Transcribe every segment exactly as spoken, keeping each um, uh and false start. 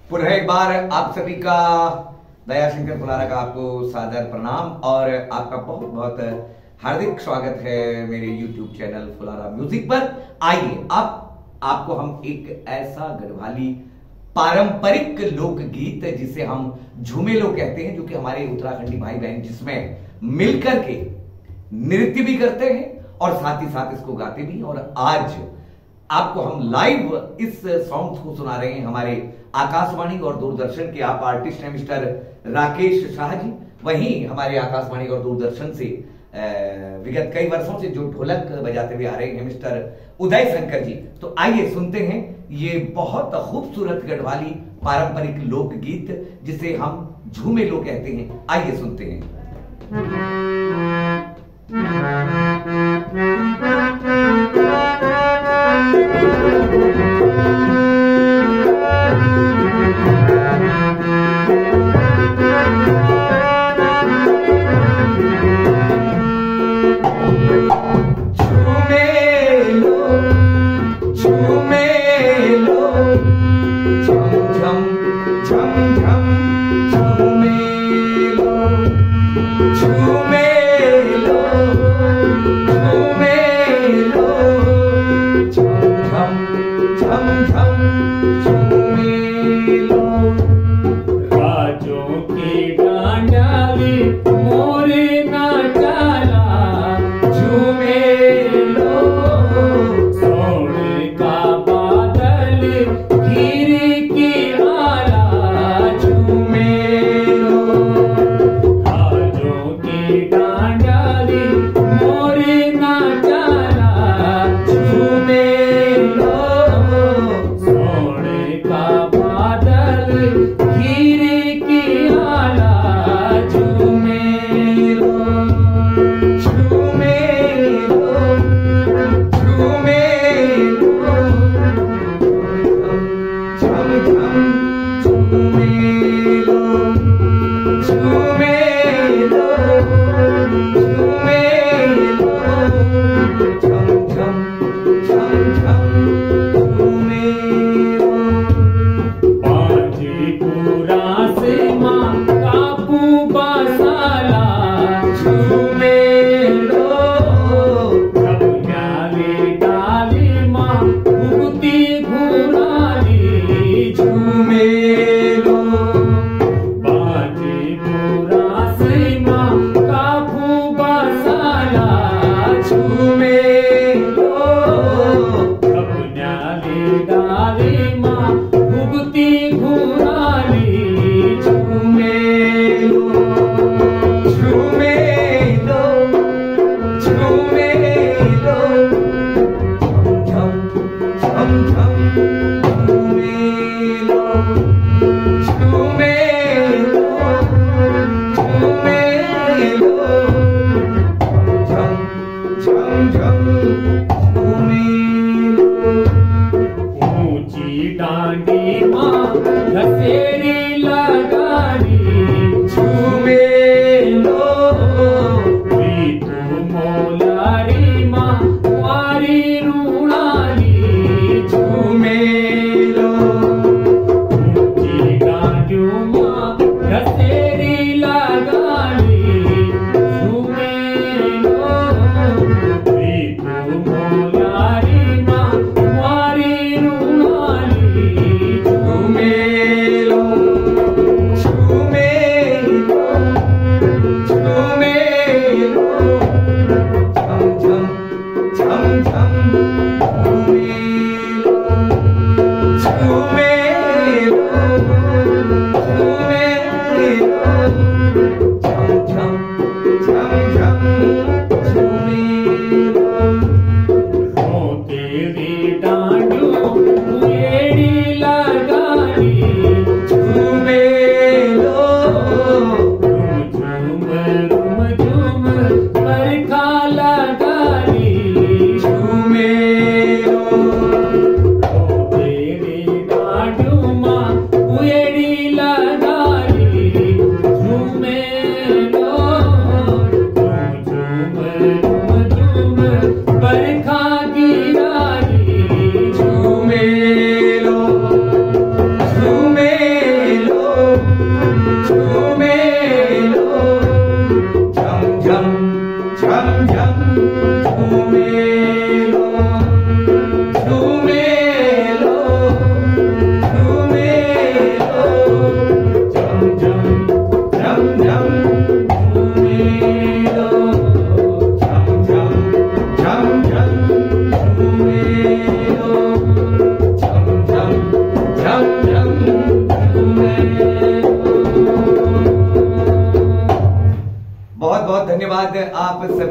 पुनः एक बार आप सभी का दया शंकर फुलारा का आपको सादर प्रणाम और आपका बहुत बहुत हार्दिक स्वागत है मेरे यूट्यूब चैनल फुलारा म्यूजिक पर। आइए आप आपको हम एक ऐसा गढ़वाली पारंपरिक लोकगीत जिसे हम झूमेलो कहते हैं, जो कि हमारे उत्तराखंडी भाई बहन जिसमें मिलकर के नृत्य भी करते हैं और साथ ही साथ इसको गाते भी। और आज आपको हम लाइव इस सॉन्ग को सुना रहे हैं हमारे आकाशवाणी और दूरदर्शन के आप आर्टिस्ट हैं मिस्टर राकेश शाह जी। वहीं हमारे आकाशवाणी और दूरदर्शन से विगत कई वर्षों से जो ढोलक बजाते हुए आ रहे हैं मिस्टर उदय शंकर जी। तो आइए सुनते हैं ये बहुत खूबसूरत गढ़वाली पारंपरिक लोकगीत जिसे हम झूमेलो कहते हैं। आइए सुनते हैं। झूमेलो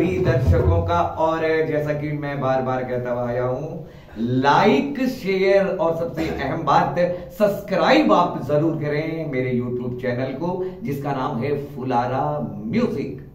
सभी दर्शकों का। और जैसा कि मैं बार बार कहता आया हूं, लाइक शेयर और सबसे अहम बात सब्सक्राइब आप जरूर करें मेरे यूट्यूब चैनल को, जिसका नाम है फुलारा म्यूजिक।